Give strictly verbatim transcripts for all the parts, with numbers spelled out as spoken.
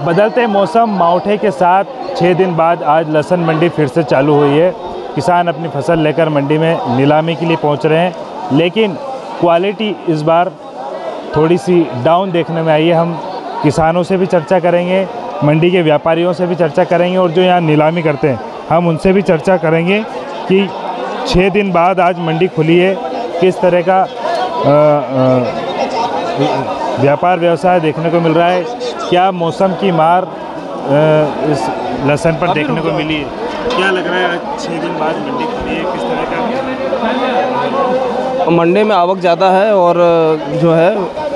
बदलते मौसम मावठे के साथ छः दिन बाद आज लहसुन मंडी फिर से चालू हुई है। किसान अपनी फसल लेकर मंडी में नीलामी के लिए पहुंच रहे हैं, लेकिन क्वालिटी इस बार थोड़ी सी डाउन देखने में आई है। हम किसानों से भी चर्चा करेंगे, मंडी के व्यापारियों से भी चर्चा करेंगे और जो यहाँ नीलामी करते हैं हम उनसे भी चर्चा करेंगे कि छः दिन बाद आज मंडी खुली है, किस तरह का आ, आ, व्यापार व्यवसाय देखने को मिल रहा है, क्या मौसम की मार इस लहसुन पर देखने को मिली है, क्या लग रहा है आज छः दिन बाद मंडी खुली है, किस तरह का? मंडी में आवक ज़्यादा है और जो है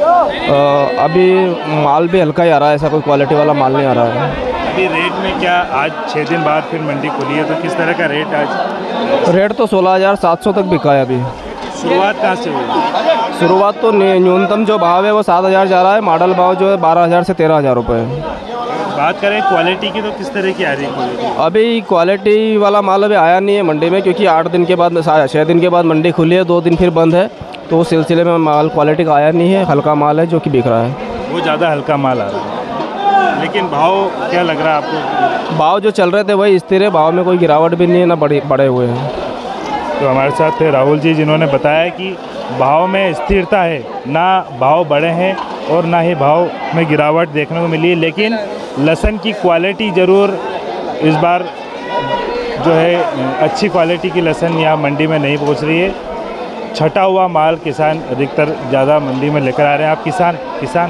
अभी माल भी हल्का ही आ रहा है, ऐसा कोई क्वालिटी वाला माल नहीं आ रहा है। अभी रेट में क्या आज छः दिन बाद फिर मंडी खुली है तो किस तरह का रेट आज? रेट तो सोलह हज़ार सात सौ तक बिका है अभी। शुरुआत कहाँ से हुई? शुरुआत तो न्यूनतम जो भाव है वो सात हज़ार जा रहा है, मॉडल भाव जो है बारह हज़ार से तेरह हज़ार रुपये है। बात करें क्वालिटी की तो किस तरह की आ रही है क्वालिटी? अभी क्वालिटी वाला माल अभी आया नहीं है मंडी में, क्योंकि आठ दिन के बाद छः दिन के बाद मंडी खुली है, दो दिन फिर बंद है, तो उस सिलसिले में माल क्वालिटी का आया नहीं है। हल्का माल है जो कि बिक रहा है, वो ज़्यादा हल्का माल आ रहा है। लेकिन भाव क्या लग रहा है आपको? भाव जो चल रहे थे वही स्थिर है, भाव में कोई गिरावट भी नहीं है, ना बड़े बढ़े हुए हैं। तो हमारे साथ थे राहुल जी, जिन्होंने बताया कि भाव में स्थिरता है, ना भाव बढ़े हैं और ना ही भाव में गिरावट देखने को मिली है। लेकिन लहसुन की क्वालिटी ज़रूर इस बार जो है अच्छी क्वालिटी की लहसुन यहाँ मंडी में नहीं पहुँच रही है। छटा हुआ माल किसान अधिकतर ज़्यादा मंडी में लेकर आ रहे हैं। आप किसान किसान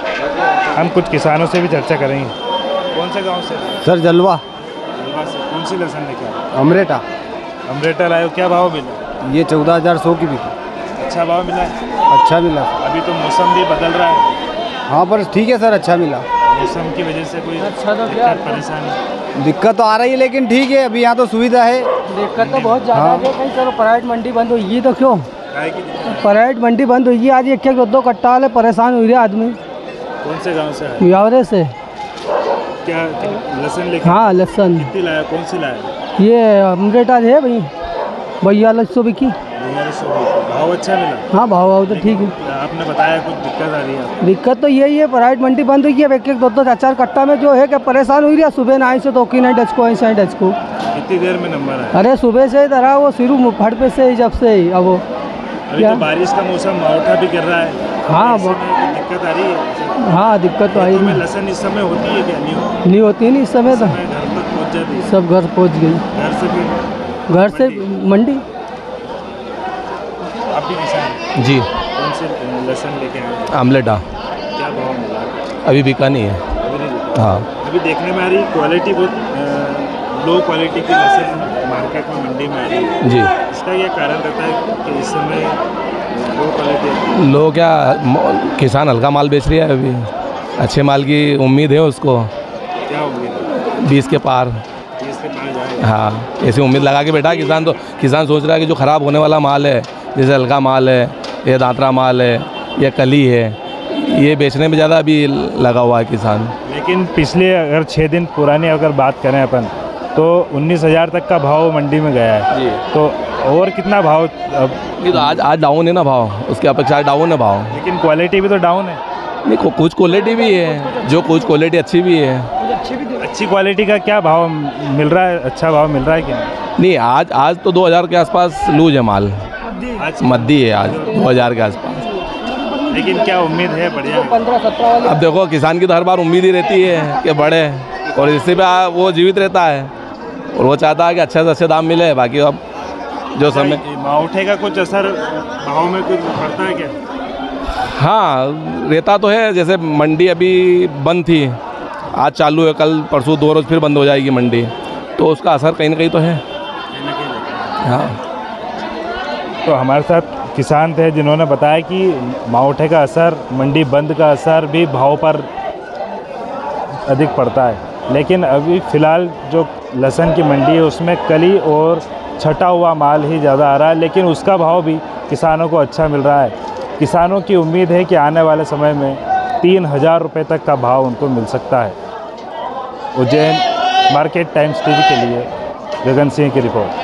हम कुछ किसानों से भी चर्चा करेंगे। कौन से गाँव से? सर जलवा। जलवा से। कौन सी लहसुन लेकर आए? अमरेटा। अमरेटा लाए हो, क्या भाव मिला? ये चौदह हज़ार सौ की बिकी। अच्छा भाव मिला है? अच्छा मिला। अभी तो मौसम भी बदल रहा है। हाँ पर ठीक है सर, अच्छा मिला। मौसम की वजह से कोई दिक्कत परेशानी? दिक्कत तो आ रही है लेकिन ठीक है, अभी यहाँ तो सुविधा है। दिक्कत तो बहुत ज़्यादा है। कहीं चलो प्राइवेट मंडी बंद हुई तो क्यों? प्राइवेट मंडी बंद हुई आज, एक एक दो दो कट्टा वाले परेशान हुई रहे आदमी। कौन से गांव से है? यावरे से। क्या लहसुन लेके? हाँ लहसुन। कितनी लाया? कौन सी लाया? ये अमरेटा है भाई, बयालीस सौ बिकी। भाव अच्छा मिला? हाँ भाव भाव तो ठीक है। आपने बताया कुछ दिक्कत आ रही है? दिक्कत तो यही है, प्राइवेट मंडी बंद हुई है, एक एक दो दो चार चार कट्टा में जो है कि परेशान हुई रही है। सुबह ना आई से तो की नहीं डच को ऐसा डच को। कितनी देर में नंबर है? अरे सुबह से इधर वो शुरू फट पे से ही, जब से ही। अब वो अभी तो बारिश का मौसम, मावठा भी कर रहा है। हाँ दिक्कत आ रही है? हाँ दिक्कत तो आई है। लहसुन इस समय होती है क्या? नहीं होती? नहीं होती नहीं इस समय तो। घर तक पहुँच जाती है? सब घर पहुँच गई। घर से फिर घर से मंडी। आप भी किसान? जी। कौन से लहसुन लेके आए? अमलेटा। क्या भाव मिला? अभी बिका नहीं है। अभी नहीं बिका? हाँ। अभी देखने में आ रही क्वालिटी बहुत लो क्वालिटी की लहसुन मार्केट में मंडी में आ रही है जी। इसका क्या कारण रहता है कि इस समय लो क्वालिटी? लो क्या, किसान हल्का माल बेच रही है अभी, अच्छे माल की उम्मीद है उसको। क्या उम्मीद है? बीस के पार। बीस के पार जाएगा? हाँ, ऐसी उम्मीद लगा के बैठा किसान। तो किसान सोच रहा है कि जो ख़राब होने वाला माल है, जैसे हल्का माल है, ये दांतरा माल है, या कली है, ये बेचने में ज़्यादा अभी लगा हुआ है किसान। लेकिन पिछले अगर छः दिन पुरानी अगर बात करें अपन, तो उन्नीस हज़ार तक का भाव मंडी में गया है जी। तो और कितना भाव अब? ये तो आज आज डाउन है ना भाव, उसकी अपेक्षा डाउन है भाव। लेकिन क्वालिटी भी तो डाउन है। नहीं, कुछ क्वालिटी भी है, जो कुछ क्वालिटी अच्छी भी है। अच्छी क्वालिटी का क्या भाव मिल रहा है? अच्छा भाव मिल रहा है क्या? नहीं, आज आज तो दो हज़ार के आसपास लूज है माल, आज मद्दी है आज दो हज़ार के आसपास। लेकिन क्या उम्मीद है बढ़िया? पंद्रह सत्रह वाले। अब देखो, किसान की तो हर बार उम्मीद ही रहती है कि बढ़े, और इससे भी वो जीवित रहता है और वो चाहता है कि अच्छे से अच्छे दाम मिले। बाकी अब जो समय मावठे का कुछ असर भाव में कुछ पड़ता है क्या? हाँ, रहता तो है। जैसे मंडी अभी बंद थी, आज चालू है, कल परसों दो रोज़ फिर बंद हो जाएगी मंडी, तो उसका असर कहीं ना कहीं तो है। हाँ। तो हमारे साथ किसान थे जिन्होंने बताया कि मावठे का असर, मंडी बंद का असर भी भाव पर अधिक पड़ता है। लेकिन अभी फ़िलहाल जो लहसुन की मंडी है उसमें कली और छटा हुआ माल ही ज़्यादा आ रहा है, लेकिन उसका भाव भी किसानों को अच्छा मिल रहा है। किसानों की उम्मीद है कि आने वाले समय में तीन हज़ार रुपये तक का भाव उनको मिल सकता है। उज्जैन मार्केट टाइम्स टीवी के लिए गगन सिंह की रिपोर्ट।